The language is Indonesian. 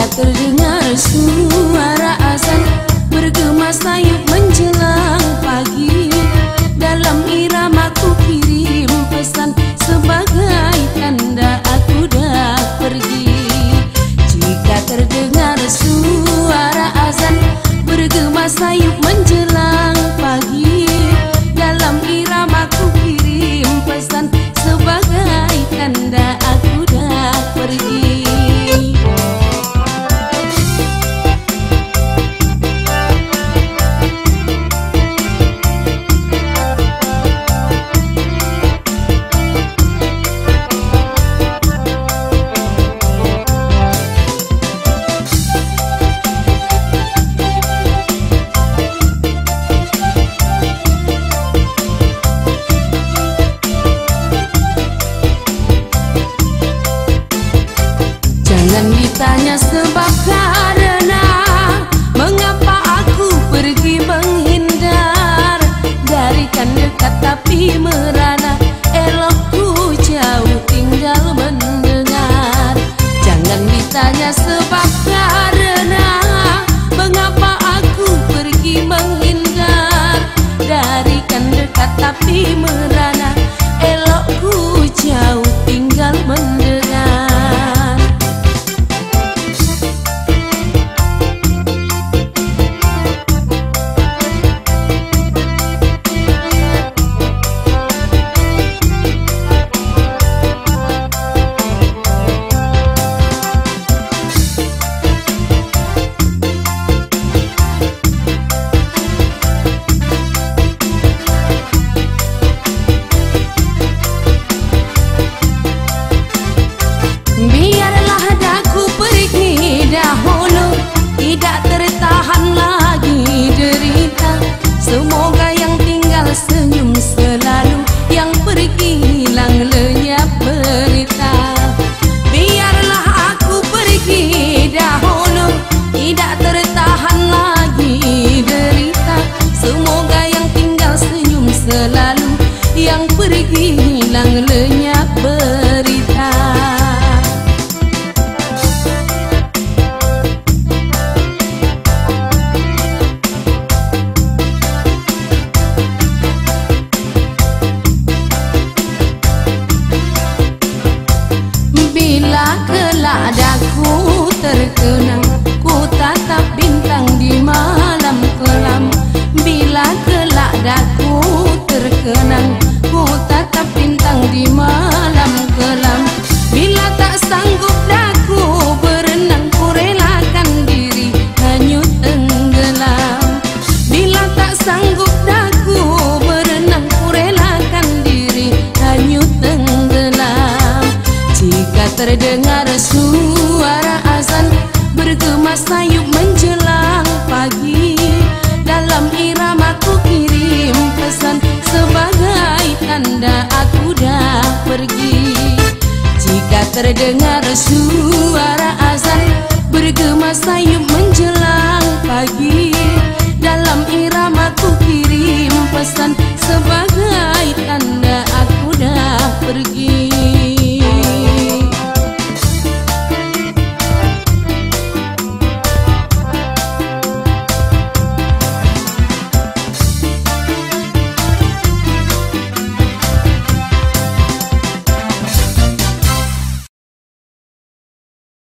terdengar suara azan bergema sayup menjelang pagi. Dalam irama ku kirim pesan sebagai tanda aku dah pergi. Jika terdengar suara azan bergema sayup menjelang pagi, dalam irama ku kirim pesan sebagai tanda aku dah pergi. Jangan ditanya sebab karena mengapa aku pergi menghindar. Darikan dekat tapi merana, elok ku jauh tinggal mendengar. Jangan ditanya sebab karena mengapa aku pergi menghindar. Darikan dekat tapi merana, elok ku jauh tinggal mendengar. Biarlah daku pergi dahulu, tidak tertahan lagi derita. Semoga yang tinggal senyum selalu, yang pergi hilang lenyap berita. Biarlah aku pergi dahulu, tidak tertahan lagi derita. Semoga yang tinggal senyum selalu, yang pergi hilang lenyap berita. Bila kelak daku terkenang, ku tatap bintang di malam kelam. Bila kelak daku terkenang, ku tatap bintang di malam kelam. Bila tak sanggup daku berenang, ku relakan diri hanyut tenggelam. Bila tak sanggup daku berenang, ku relakan diri hanyut tenggelam. Jika terdengar suara azan bergema sayup menjelang pagi, dalam irama ku kirim pesan sebagai tanda aku dah pergi. Jika terdengar suara azan bergema sayup menjelang pagi, dalam irama